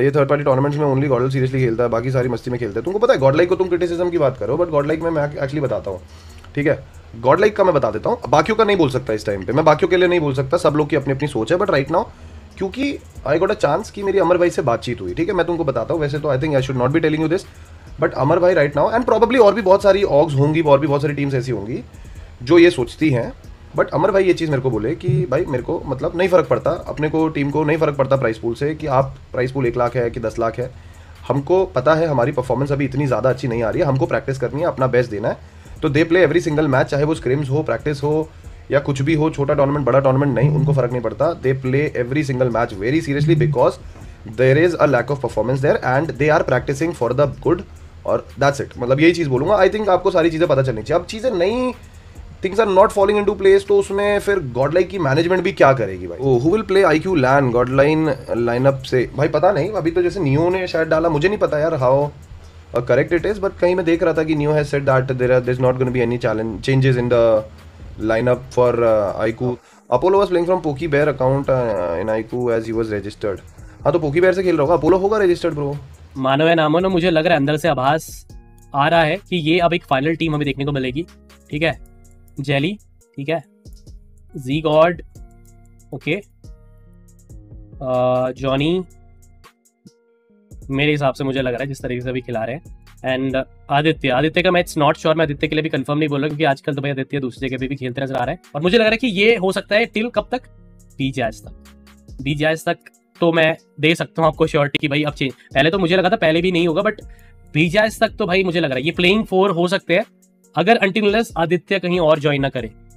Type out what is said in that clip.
ये third party tournaments में only GodL seriously खेलता है, बाकी सारी मस्ती में खेलता है। तुमको पता है गॉडलाइक को तुम क्रिटिसिज्म की बात करो, बट गॉडलाइक में मैं एक्चुअली बताता हूँ, ठीक है। गॉडलाइक का मैं बता देता हूँ, बाकियों का नहीं बोल सकता इस टाइम पे, मैं बाकियों के लिए नहीं बोल सकता, सब लोग की अपनी अपनी सोच है। बट राइट नाउ क्योंकि आई गॉट अ चांस कि मेरी अमर भाई से बातचीत हुई, ठीक है, मैं तुमको बताता हूँ। वैसे तो I think I should not be telling you this, but Amar भाई राइट नाउ एंड प्रॉब्ली और भी बहुत सारी ऑग्स होंगी और भी बहुत सारी टीम्स ऐसी होंगी जो ये सोचती हैं। बट अमर भाई ये चीज़ मेरे को बोले कि भाई मेरे को मतलब नहीं फ़र्क पड़ता, अपने को टीम को नहीं फ़र्क पड़ता प्राइस पूल से कि आप प्राइस पूल 1 लाख है कि 10 लाख है, हमको पता है हमारी परफॉर्मेंस अभी इतनी ज़्यादा अच्छी नहीं आ रही है, हमको प्रैक्टिस करनी है, अपना बेस्ट देना है। तो they play every single match, चाहे वो स्क्रिम्स हो, प्रैक्टिस हो या कुछ भी हो, छोटा टूर्नामेंट बड़ा टूर्नामेंट नहीं, उनको फ़र्क नहीं पड़ता। They play every single match very seriously because there is a lack of performance there and they are practicing for the good, और दैट्स इट। मतलब यही चीज़ बोलूँगा। आई थिंक आपको सारी चीज़ें पता चलनी चाहिए। अब चीज़ें नहीं, things are not falling into place, तो उसमें फिर गॉडलाइक की मैनेजमेंट भी क्या करेगी भाई। Oh who will play IQ LAN गॉडलाइन लाइनअप से, भाई पता नहीं, अभी तो जैसे नियो ने शायद डाला, मुझे नहीं पता यार how correct it is, but कहीं मैं देख रहा था कि Neo has said that there is not going to be any challenge changes in the lineup for IQ। Apollo was playing from Poki bear account in IQ as he was registered. हाँ तो poke bear से खेल रहा होगा, Apollo होगा registered bro. मानो या ना मानो, मुझे लग रहा है अंदर से आभास आ रहा है कि ये अब एक फाइनल टीम हमें देखने को मिलेगी, ठीक है। जेली, ठीक है, जी गॉड, ओके, जॉनी, मेरे हिसाब से मुझे लग रहा है जिस तरीके से अभी खिला रहे हैं, एंड आदित्य का मैं इट्स नॉट श्योर, मैं आदित्य के लिए भी कंफर्म नहीं बोल रहा क्योंकि आजकल तो भाई आदित्य दूसरी जगह पे भी खेलते नजर आ रहा है, और मुझे लग रहा है कि ये हो सकता है टिल कब तक, बीजीएस तक तो मैं दे सकता हूँ आपको श्योरिटी कि भाई अब चेंज, पहले तो मुझे लगा था पहले भी नहीं होगा, बट बीजीएस तक तो भाई मुझे लग रहा है ये प्लेइंग 4 हो सकते हैं अगर अनटिल अनलेस आदित्य कहीं और ज्वाइन ना करे।